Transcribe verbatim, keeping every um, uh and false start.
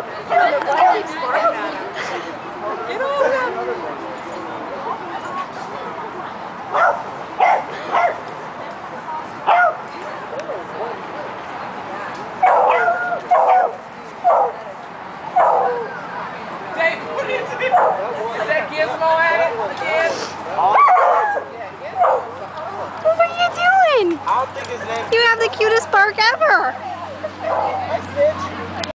Is that Gizmo at it again? What are you doing? I don't think his name. You have the cutest bark ever.